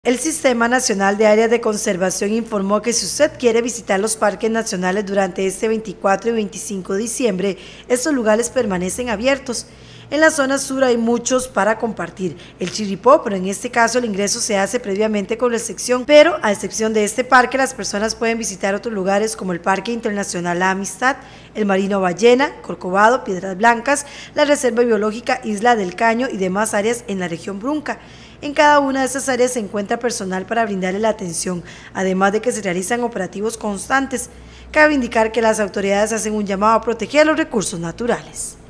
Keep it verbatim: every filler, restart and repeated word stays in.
El Sistema Nacional de Áreas de Conservación informó que si usted quiere visitar los parques nacionales durante este veinticuatro y veinticinco de diciembre, estos lugares permanecen abiertos. En la zona sur hay muchos para compartir, el Chirripó, pero en este caso el ingreso se hace previamente con recepción, pero a excepción de este parque, las personas pueden visitar otros lugares como el Parque Internacional La Amistad, el Marino Ballena, Corcovado, Piedras Blancas, la Reserva Biológica Isla del Caño y demás áreas en la región Brunca. En cada una de estas áreas se encuentra personal para brindarle la atención, además de que se realizan operativos constantes. Cabe indicar que las autoridades hacen un llamado a proteger los recursos naturales.